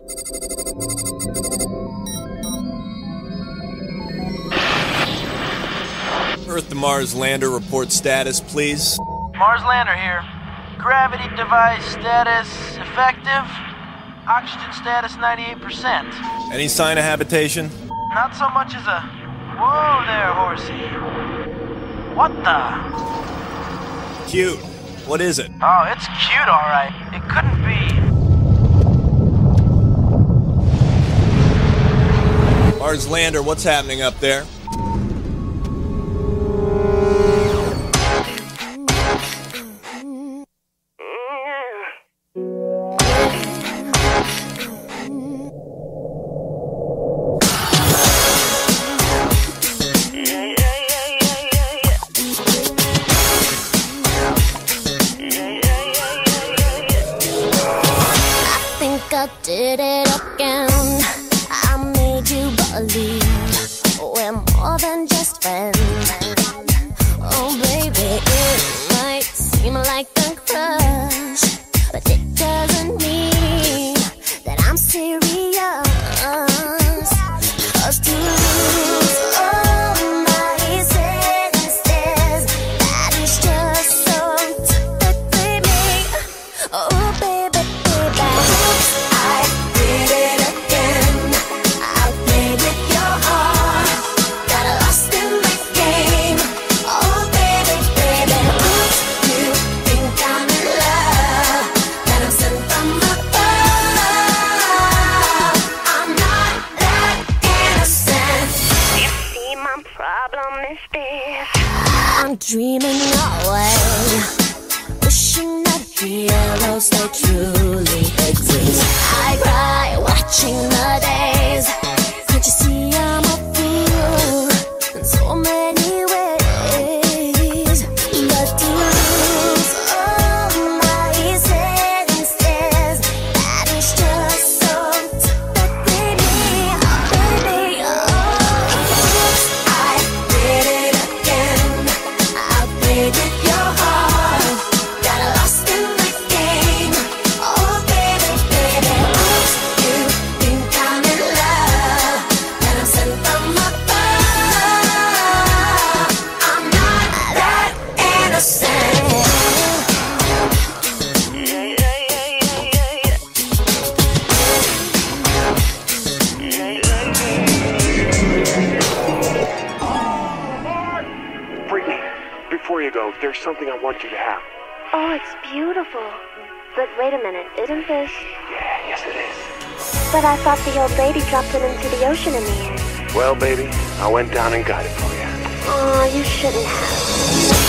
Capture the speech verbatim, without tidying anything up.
Earth to Mars lander report status, please. Mars lander here. Gravity device status effective. Oxygen status ninety-eight percent. Any sign of habitation? Not so much as a... Whoa there, horsey. What the? Cute. What is it? Oh, it's cute, all right. It couldn't be. Mars lander, what's happening up there? I did it again. I made you believe we're more than just friends. Oh baby, it might seem like a crush, but it doesn't mean that I'm serious. 'Cause to lose all my senses, that is just so typically me. Oh baby, baby, I did it again. I played with your heart, got lost in the game. Oh baby, baby, oops, you think I'm in love, that I'm sent from above. I'm not that innocent. You see, my problem is this: I'm dreaming away, wishing that heroes they truly exist. I cry watching the days. Can't you see I'm a fool in so many ways? But to lose all my senses, that is just so typically me. Oh, baby, oh, I did it again. I played with your heart, got lost in the game. Oh baby, baby, oops, you think I'm in love, that I'm sent from above. I'm not that innocent. Brittany, before you go, there's something I want you to have. Oh, it's beautiful. But wait a minute, isn't this... Yeah, yes it is. But I thought the old lady dropped it into the ocean in the end. Well, baby, I went down and got it for you. Oh, you shouldn't have.